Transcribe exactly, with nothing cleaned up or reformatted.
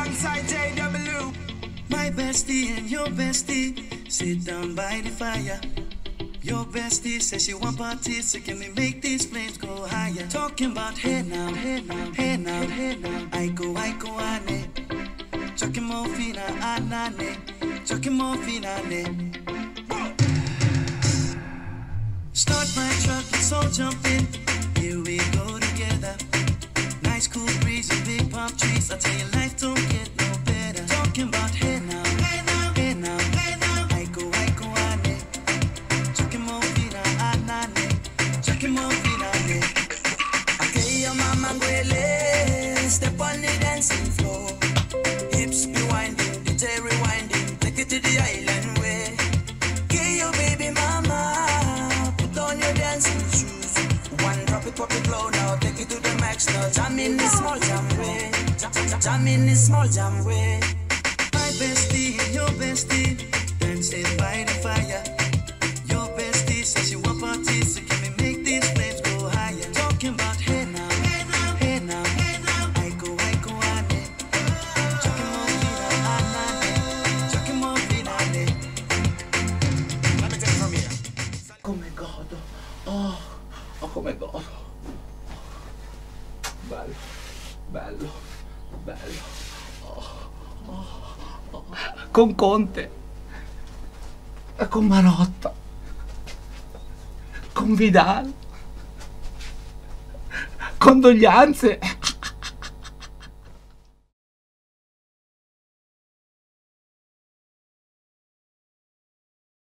alongside J W. My bestie and your bestie sit down by the fire. Your bestie says she want parties, so can we make these flames go higher? Talking about hey now, hey now, hey now, hey now. I go, I go, ane. Chucking more fina, anane. Chucking more fina, ne. Start my truck, let's all jump in. Here we go together. Nice cool breeze and big palm trees. I tell you, life don't get no better. Talking about hey now, hey now, hey now, hey now. I go, I go, ane. Chucking more fina, anane. Chucking more fina, ne. Okay, your mama gwele. Step on the dancing floor. Hips be winding, D J rewinding. Take it to the island way. Okay, your baby mama. Put on your dancing shoes. One drop it, pop it low now. Take it to the max now. Jam in this small jam way. Jam, jam, jam in this small jam way. My bestie and your bestie dancing by the fire. Your bestie says she want parties, so can we make these flames go higher? Talking about hey now, hey now, hey now, hey now. I go, I go, ane. Chucking more fina, anane. Chucking more fina, ne. Let me take it from here. Come godo. Oh, oh come godo. Bello, bello, bello. Oh, oh, oh. Con Conte. E con Marotta. Con Vidal. Condoglianze